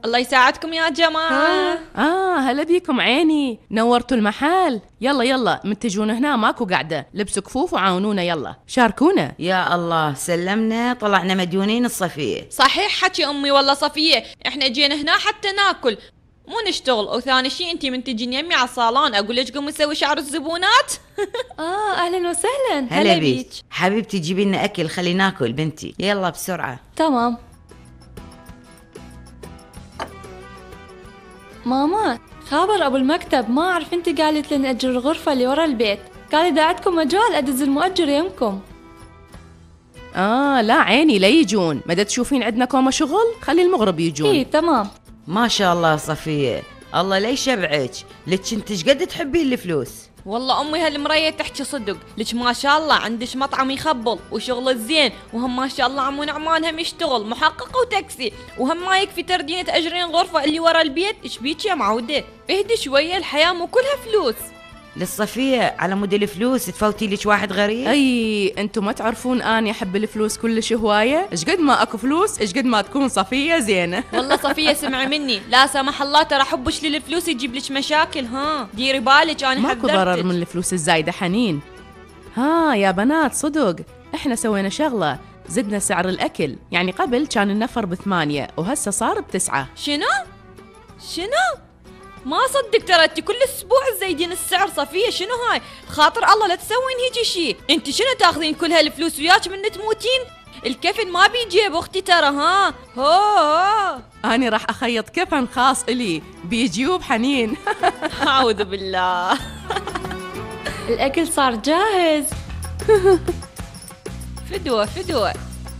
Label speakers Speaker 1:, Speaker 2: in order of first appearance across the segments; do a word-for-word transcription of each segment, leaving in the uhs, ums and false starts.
Speaker 1: الله يساعدكم يا جماعة.
Speaker 2: آه هلا بيكم عيني، نورتوا المحل. يلا يلا من تجون هنا ماكو قاعدة، لبسوا كفوف وعاونونا، يلا شاركونا.
Speaker 3: يا الله سلمنا طلعنا مديونين الصفية.
Speaker 1: صحيح حكي أمي والله صفية، إحنا جينا هنا حتى ناكل مو نشتغل. وثاني شي انتي من تجين يمي على الصالون اقول لك قومي سوي شعر الزبونات.
Speaker 4: اه اهلا وسهلا.
Speaker 3: هلا بيك حبيبتي، جيبي لنا اكل خلي ناكل بنتي، يلا بسرعه.
Speaker 4: تمام. ماما خابر ابو المكتب ما اعرف انت قالت لي نأجر الغرفه اللي ورا البيت، قال اذا عندكم مجال ادز المؤجر يمكم.
Speaker 2: اه لا عيني لا يجون، مدى تشوفين عندنا كومه شغل خلي المغرب يجون.
Speaker 4: اي تمام.
Speaker 3: ما شاء الله صفيه، الله لا يشبعك، لك انت ايش قد تحبين الفلوس.
Speaker 1: والله امي هالمريه تحكي صدق، لك ما شاء الله عندش مطعم يخبل وشغل زين، وهم ما شاء الله عمو نعمان هم يشتغل محقق وتاكسي، وهم ما يكفي تردين تاجرين غرفه اللي ورا البيت. ايش بيك يا معوده؟ اهدي شويه، الحياه مو كلها فلوس.
Speaker 3: للصفيه على مود الفلوس تفوتي لك واحد غريب.
Speaker 2: اي انتم ما تعرفون اني احب الفلوس كلش هوايه، ايش قد ما اكو فلوس ايش قد ما تكون صفيه زينه.
Speaker 1: والله صفيه سمعي مني، لا سمح الله ترى حبش للفلوس يجيب لك مشاكل، ها ديري بالك انا حذرتك.
Speaker 2: ماكو ضرر من الفلوس الزايده حنين. ها يا بنات صدق احنا سوينا شغله، زدنا سعر الاكل، يعني قبل كان النفر بثمانية وهسه صار بتسعة.
Speaker 1: شنو شنو؟ ما صدق ترى انت كل اسبوع زايدين السعر صفيه، شنو هاي؟ خاطر الله لا تسوين هيجي شيء، انت شنو تاخذين كل هالفلوس وياك من تموتين؟ الكفن ما بيجيب اختي ترى، ها هو هو
Speaker 2: اني راح اخيط كفن خاص الي بيجيوب حنين.
Speaker 1: اعوذ بالله.
Speaker 4: الاكل صار جاهز.
Speaker 1: فدوه فدوه.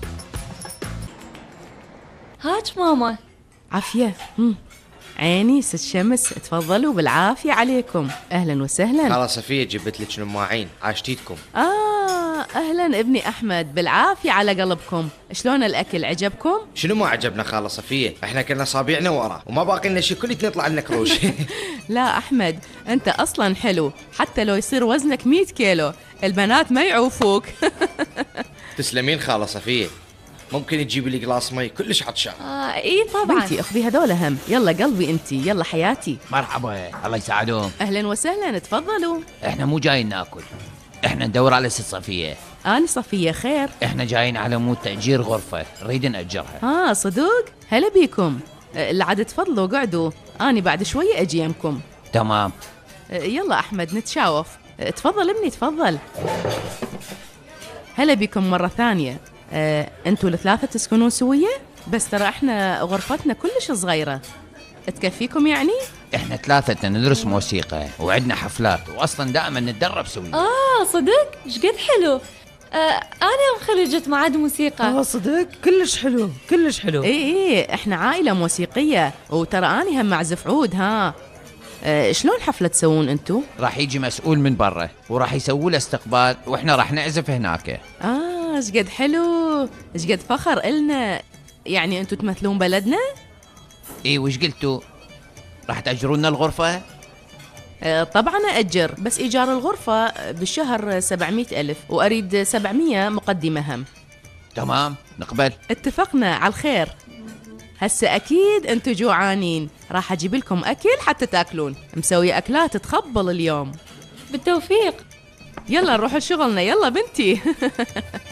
Speaker 4: هاك ماما.
Speaker 2: عافيه. مم. عيني ست شمس، تفضلوا بالعافية عليكم. أهلا وسهلا.
Speaker 5: خلاص صفية جبت لك نماعين، عاشتيتكم.
Speaker 2: آه أهلا ابني أحمد، بالعافية على قلبكم. شلون الأكل عجبكم؟
Speaker 5: شنو ما عجبنا خالة صفية؟ احنا كنا صابيعنا ورا وما باقي لنا شيء، كلنا نطلع لنا كروش.
Speaker 2: لا أحمد أنت أصلا حلو، حتى لو يصير وزنك مية كيلو البنات ما يعوفوك.
Speaker 5: تسلمين خالة صفية، ممكن تجيبي لي قلاص مي كلش عطشان.
Speaker 4: آه اي طبعا.
Speaker 2: بنتي اخذي هذول هم، يلا قلبي انتي، يلا حياتي.
Speaker 6: مرحبا الله يساعدهم.
Speaker 2: اهلا وسهلا تفضلوا.
Speaker 6: احنا مو جايين ناكل، احنا ندور على ست صفية.
Speaker 2: أنا صفية خير.
Speaker 6: احنا جايين على مود تأجير غرفة، نريد نأجرها.
Speaker 2: اه صدق؟ هلا بيكم. اللي عاد تفضلوا قعدوا، أنا بعد شوية أجي يمكم.
Speaker 6: تمام.
Speaker 2: يلا أحمد نتشاوف. تفضل ابني تفضل. هلا بكم مرة ثانية. أه، أنتوا الثلاثة تسكنون سوية؟ بس ترى إحنا غرفتنا كلش صغيرة، تكفيكم يعني؟
Speaker 6: إحنا ثلاثة ندرس موسيقى وعندنا حفلات، وأصلا دائما نتدرب سوية.
Speaker 4: آه صدق؟ إيش قد حلو. آه أنا خريجة معهد موسيقى.
Speaker 7: آه صدق؟ كلش حلو كلش حلو.
Speaker 2: إيه إيه إحنا عائلة موسيقية، وترى أنا هم معزف عود. ها أه شلون حفلة تسوون أنتوا؟
Speaker 6: راح يجي مسؤول من برا وراح يسوي له استقبال، وإحنا راح نعزف هناك.
Speaker 2: آه إيش قد حلو، إيش قد فخر إلنا. يعني أنتوا تمثلون بلدنا؟
Speaker 6: إيه وش قلتوا؟ راح تأجرونا الغرفة؟
Speaker 2: آه طبعا أأجر، بس إيجار الغرفة بالشهر سبعمية ألف، وأريد سبعمية مقدمة هم.
Speaker 6: تمام نقبل.
Speaker 2: اتفقنا على الخير. هسه أكيد أنتوا جوعانين، راح أجيب لكم أكل حتى تاكلون، مسوي أكلات تخبل اليوم.
Speaker 4: بالتوفيق.
Speaker 2: يلا نروح لشغلنا، يلا بنتي.